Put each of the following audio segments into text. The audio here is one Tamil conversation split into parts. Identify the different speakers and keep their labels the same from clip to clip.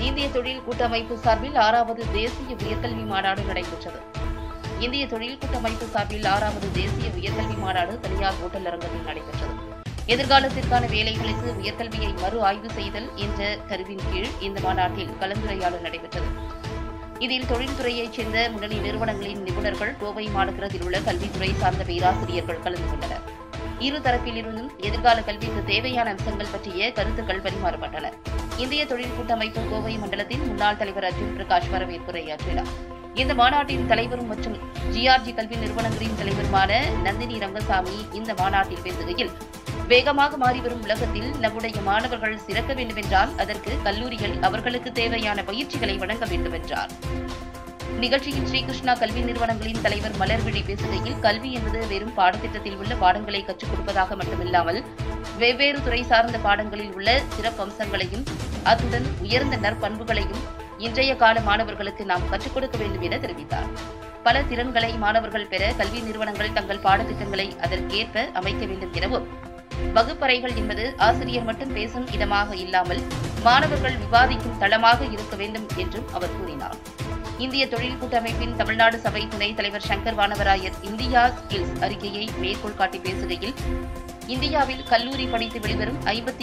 Speaker 1: இந்திய தொழில் கூட்டமைப்பு சார்பில் 6வது தேசிய உயர்கல்வி மாநாடு நடைபெற்றது. இந்திய தொழில் கூட்டமைப்பு சார்பில் 6வது தேசிய உயர்கல்வி மாநாடு தனியார் ஓட்டல் அரங்கத்தில் நடைபெற்றது. எதிர்காலத்திற்கான வேலைகளுக்கு உயர்கல்வியை மறு ஆய்வு செய்தல் என்ற கருவின் கீழ் இந்த மாநாட்டில் கலந்துரையாடல் நடைபெற்றது. இதில் தொழில்துறையைச் சேர்ந்த முன்னணி நிறுவனங்களின் நிபுணர்கள், கோவை மாநகரத்தில் உள்ள கல்வித்துறை சார்ந்த பேராசிரியர்கள் கலந்து கொண்டனர். இரு தரப்பிலிருந்தும் எதிர்கால கல்விக்கு தேவையான அம்சங்கள் பற்றிய கருத்துக்கள் பரிமாறப்பட்டன. இந்திய தொழில் கூட்டமைப்பு கோவை மண்டலத்தின் முன்னாள் தலைவர் அர்ஜுன் பிரகாஷ் வரவேற்புரையாற்றினார். இந்த மாநாட்டின் தலைவரும் மற்றும் ஜிஆர்ஜி கல்வி நிறுவனங்களின் தலைவருமான நந்தினி ரங்கசாமி இந்த மாநாட்டில் பேசுகையில், வேகமாக மாறிவரும் உலகத்தில் நம்முடைய மாணவர்கள் சிறக்க வேண்டுமென்றால் அதற்கு கல்லூரிகள் அவர்களுக்கு தேவையான பயிற்சிகளை வழங்க வேண்டும் என்றார். நிகழ்ச்சியில் ஸ்ரீகிருஷ்ணா கல்வி நிறுவனங்களின் தலைவர் மலர்விழி பேசுகையில், கல்வி என்பது வெறும் பாடத்திட்டத்தில் உள்ள பாடங்களை கற்றுக் கொடுப்பதாக மட்டுமில்லாமல் வெவ்வேறு துறை சார்ந்த பாடங்களில் உள்ள சிறப்பம்சங்களையும் அத்துடன் உயர்ந்த நற்பண்புகளையும் இன்றைய கால மாணவர்களுக்கு நாம் கற்றுக் கொடுக்க வேண்டும் என தெரிவித்தார். பல திறன்களை மாணவர்கள் பெற கல்வி நிறுவனங்கள் தங்கள் பாடத்திட்டங்களை அதற்கேற்ப அமைக்க வேண்டும் எனவும், வகுப்பறைகள் என்பது ஆசிரியர் மட்டும் பேசும் இடமாக இல்லாமல் மாணவர்கள் விவாதிக்கும் தளமாக இருக்க வேண்டும் என்றும் அவர் கூறினார். இந்திய தொழில் கூட்டமைப்பின் தமிழ்நாடு சபை துணைத் தலைவர் சங்கர் வானவராயர் இந்தியா ஸ்கில்ஸ் அறிக்கையை மேற்கோள் காட்டி பேசுகையில், இந்தியாவில் கல்லூரி படித்து வெளிவரும்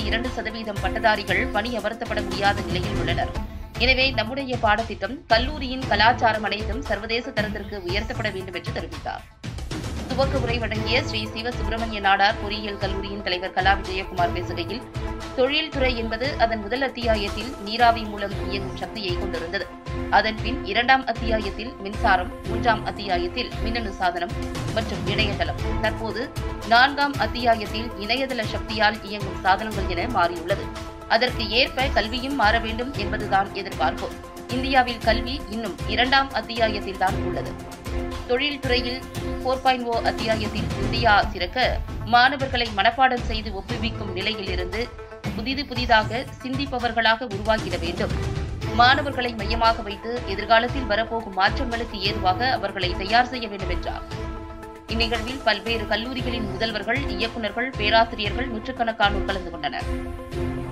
Speaker 1: 52% பட்டதாரிகள் பணி அமர்த்தப்பட முடியாத நிலையில் உள்ளனர். எனவே நம்முடைய பாடத்திட்டம், கல்லூரியின் கலாச்சாரம் அனைத்தும் சர்வதேச தரத்திற்கு உயர்த்தப்பட வேண்டும் என்று தெரிவித்தார். துவக்க உரை வழங்கிய ஸ்ரீ சிவ சுப்பிரமணிய நாடார் பொறியியல் கல்லூரியின் தலைவர் கலா விஜயகுமார் பேசுகையில், தொழில்துறை என்பது அதன் முதல் அத்தியாயத்தில் நீராவி மூலம் இயங்கும் சக்தியை கொண்டிருந்தது. அதன்பின் 2ஆம் அத்தியாயத்தில் மின்சாரம், 3ஆம் அத்தியாயத்தில் மின்னணு சாதனம் மற்றும் இணையதளம், தற்போது 4ஆம் அத்தியாயத்தில் இணையதள சக்தியால் இயங்கும் சாதனங்கள் என மாறியுள்ளது. அதற்கு ஏற்ப கல்வியும் மாற வேண்டும் என்பதுதான் எதிர்பார்ப்பு. இந்தியாவில் கல்வி இன்னும் 2ஆம் அத்தியாயத்தில் தான் உள்ளது. தொழில்துறையில் 4.0 அத்தியாயத்தில் இந்தியா சிறக்க மாணவர்களை மனப்பாடம் செய்து ஒப்புவிக்கும் நிலையில் இருந்து புதிதாக சிந்திப்பவர்களாக உருவாக்கிட வேண்டும். மாணவர்களை மையமாக வைத்து எதிர்காலத்தில் வரப்போகும் மாற்றங்களுக்கு ஏதுவாக அவர்களை தயார் செய்ய வேண்டும் என்றார். இந்நிகழ்வில் பல்வேறு கல்லூரிகளின் முதல்வர்கள், இயக்குநர்கள், பேராசிரியர்கள் நூற்றுக்கணக்கானோர் கலந்து கொண்டனர்.